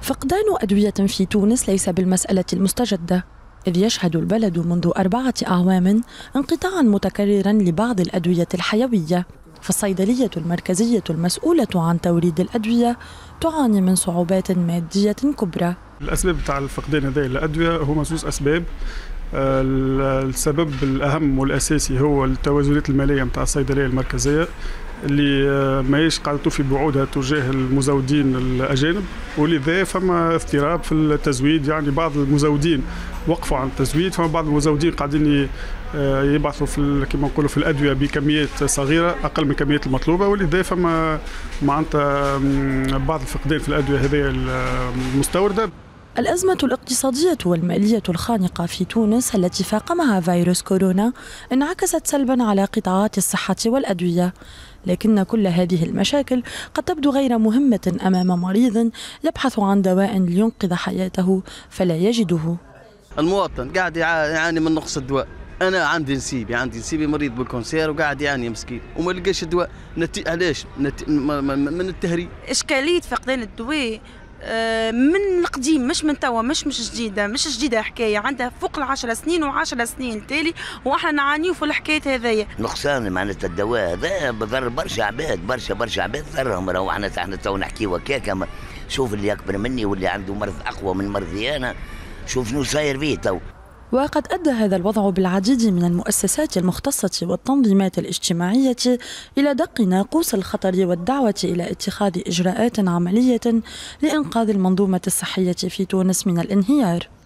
فقدان أدوية في تونس ليس بالمسألة المستجدة، إذ يشهد البلد منذ 4 أعوام انقطاعا متكررا لبعض الأدوية الحيوية، فالصيدلية المركزية المسؤولة عن توريد الأدوية تعاني من صعوبات مادية كبرى. الأسباب تاع الفقدان هذه الأدوية هما 2 أسباب. السبب الأهم والأساسي هو التوازنات المالية نتاع الصيدلية المركزية اللي ماهيش قاعدة توفي بوعودها تجاه المزودين الأجانب، ولذا فما اضطراب في التزويد. يعني بعض المزودين وقفوا عن التزويد، فما بعض المزودين قاعدين يبعثوا في كما نقولوا في الأدوية بكميات صغيرة أقل من الكميات المطلوبة، ولذا فما معناتها بعض الفقدان في الأدوية هذه المستوردة. الأزمة الاقتصادية والمالية الخانقة في تونس التي فاقمها فيروس كورونا انعكست سلبا على قطاعات الصحة والأدوية، لكن كل هذه المشاكل قد تبدو غير مهمة أمام مريض يبحث عن دواء لينقذ حياته فلا يجده. المواطن قاعد يعاني من نقص الدواء. أنا عندي نسيبي مريض بالكونسير وقاعد يعاني مسكين وما لقاش الدواء. علاش؟ من التهريب. إشكالية فقدان الدواء من القديم، مش من توا، مش جديده حكايه، عندها فوق 10 سنين و10 سنين تالي واحنا نعانيو في الحكايه هذيا. نقصان معناتها الدواء هذا بضر برشا عباد، برشا عباد ضرهم. راهو احنا تو نحكيو هكاك، شوف اللي اكبر مني واللي عنده مرض اقوى من مرضي انا، شوف شنو صاير فيه تو. وقد أدى هذا الوضع بالعديد من المؤسسات المختصة والتنظيمات الاجتماعية إلى دق ناقوس الخطر والدعوة إلى اتخاذ إجراءات عملية لإنقاذ المنظومة الصحية في تونس من الانهيار.